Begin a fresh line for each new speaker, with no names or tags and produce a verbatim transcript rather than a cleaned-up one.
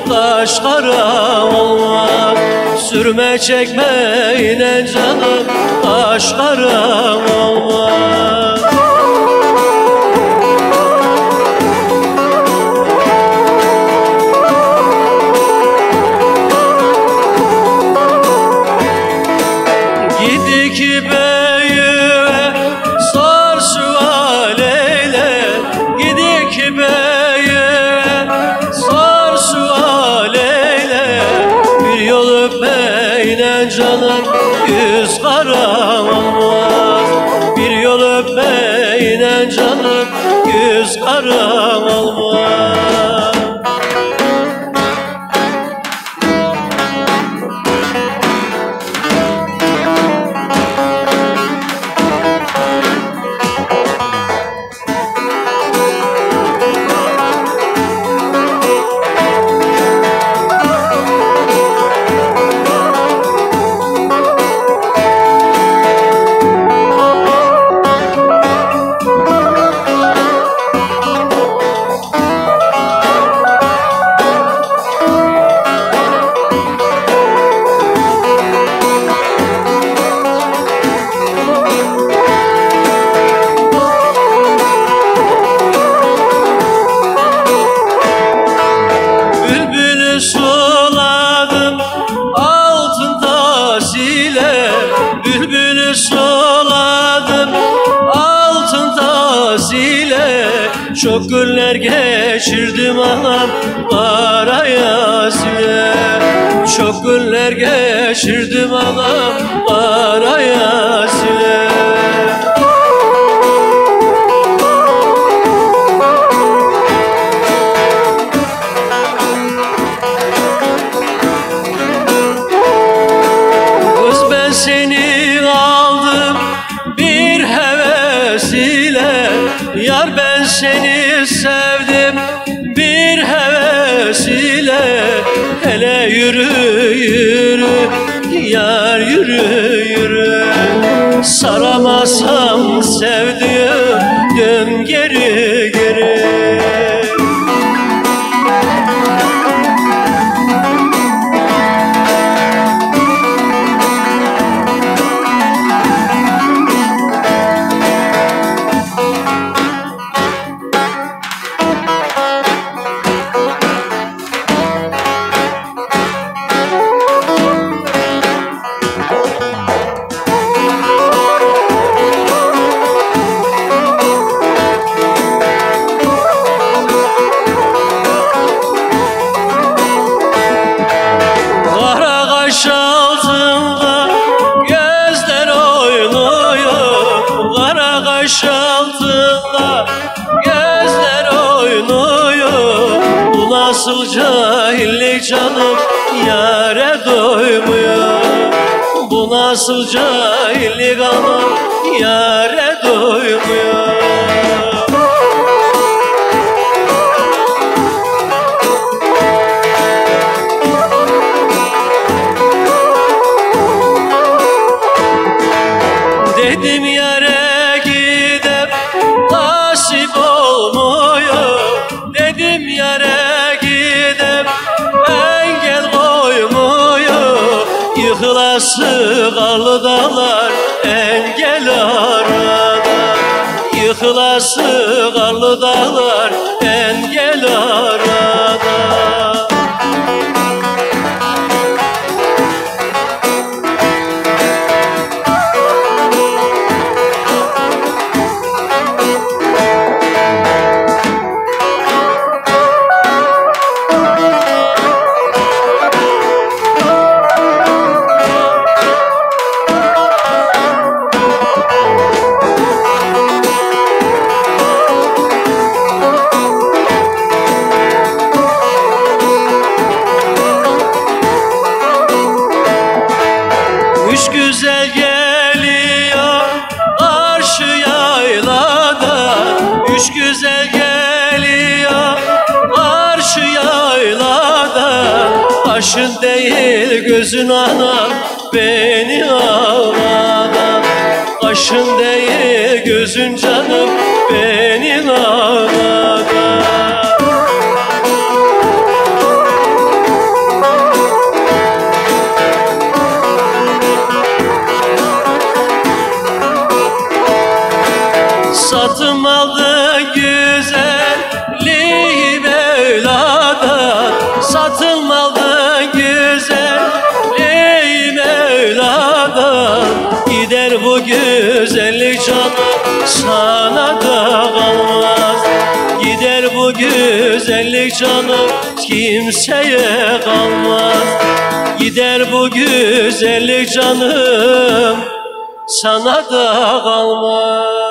kaş kara olmaz. Sürme çekmeyle canım kaş kara olmaz. Gidik beye sar sual eyle, gidik beye sar sual eyle. Bir yol öpmeyle canım yüz kara olmaz. Bir yol öpmeyle canım yüz kara olmaz. Suladım altın tazile, bülbülü suladım altın tazile. Çok günler geçirdim anam paraya zile. Çok günler geçirdim anam paraya zile. Seni aldım bir heves ile, yar ben seni sevdim bir heves ile. Hele yürü yürü yar yürü yürü, saramazsam sevdiğim dön geri geri. Kaş altında gözler oynuyor, kara kaş altında gözler oynuyor. Bu nasıl cahillik canım yâre doymuyor. Bu nasıl cahillik anam yâre doymuyor. Dedim yere gidip nasip olmuyor. Dedim yere gidip engel koymuyor. Yıkılası karlı dağlar engel arada. Yıkılası karlı dağlar engel arada. Üç güzel geliyor karşı yaylada. Üç güzel geliyor karşı yaylada. Kaşın değil gözün anam beni ağlada. Kaşın değil gözün canım beni ağlada. Satın aldın güzelliği Mevla'dan, satın aldın güzelliği Mevla'dan. Gider bu güzellik canım, sana da kalmaz. Gider bu güzellik canım, kimseye kalmaz. Gider bu güzellik canım, sana da kalmaz.